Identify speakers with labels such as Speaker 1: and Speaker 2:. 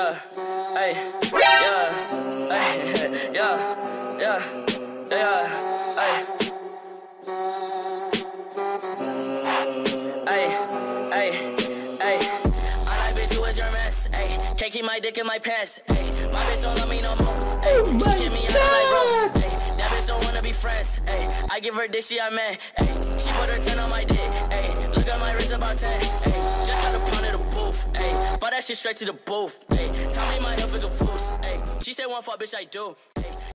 Speaker 1: yeah, ay, yeah, ay, yeah, ay. I like bitch, you was your mess, ayy. Can't keep my dick in my pants, ayy. My bitch don't love me no more, ayy. She kick me out like bro, ayy. That bitch don't wanna be friends, ayy. I give her dick, she a man, ayy. She put her 10 on my dick, ayy. Look at my wrist about 10, ayy. Just got a pound of the booth, ayy. Bought that shit straight to the booth, ayy. Tell me my health is a fool, ayy. She said one fuck, bitch, I do.